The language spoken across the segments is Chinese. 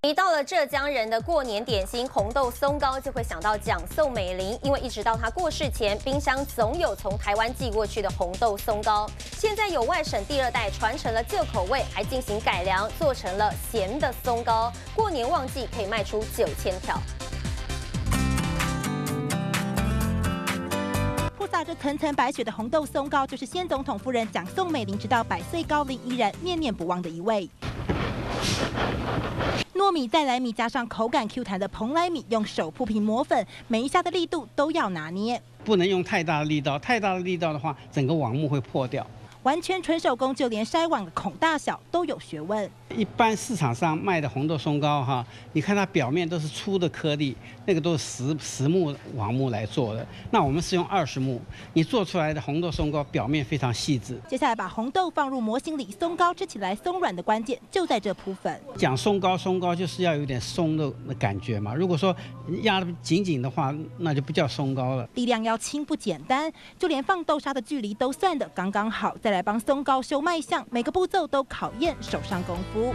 提到了浙江人的过年点心红豆松糕，就会想到蒋宋美龄，因为一直到她过世前，冰箱总有从台湾寄过去的红豆松糕。现在有外省第二代传承了旧口味，还进行改良，做成了咸的松糕。过年旺季可以卖出9000条。 铺撒着层层白雪的红豆松糕，就是先总统夫人蒋宋美龄直到100岁高龄依然念念不忘的一味。糯米再来米加上口感 Q 弹的蓬莱米，用手铺平磨粉，每一下的力度都要拿捏， 不能用太大的力道，太大的力道的话，整个网目会破掉。 完全纯手工，就连筛网的孔大小都有学问。 一般市场上卖的红豆松糕哈，你看它表面都是粗的颗粒，那个都是10目网目来做的。那我们是用20目，你做出来的红豆松糕表面非常细致。 接下来把红豆放入模型里，松糕吃起来松软的关键就在这铺粉。 讲松糕就是要有点松的感觉嘛。如果说压得紧紧的话，那就不叫松糕了。 力量要轻不简单，就连放豆沙的距离都算得刚刚好。再来帮松糕修卖相，每个步骤都考验手上功夫。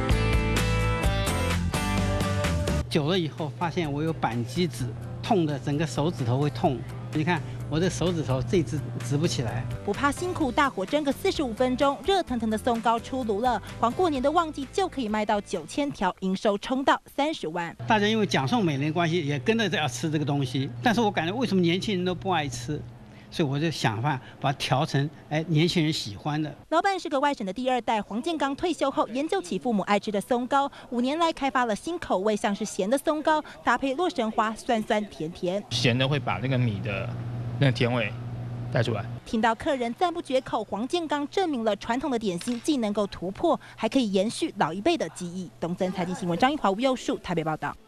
久了以后，发现我有扳机指，痛的整个手指头会痛。你看我这手指头这只直不起来。 不怕辛苦，大火蒸个45分钟，热腾腾的松糕出炉了。光过年的旺季就可以卖到9000条，营收冲到30万。 大家因为蒋宋美龄的关系，也跟着要吃这个东西，但是我感觉为什么年轻人都不爱吃？ 所以我就想办法把它调成年轻人喜欢的。 老板是个外省的第二代，黄建刚退休后研究起父母爱吃的松糕，5年来开发了新口味，像是咸的松糕，搭配洛神花，酸酸甜甜。 咸的会把那个米的那个甜味带出来。 听到客人赞不绝口，黄建刚证明了传统的点心既能够突破，还可以延续老一辈的技艺。东森财经新闻张一华、吴佑树台北报道。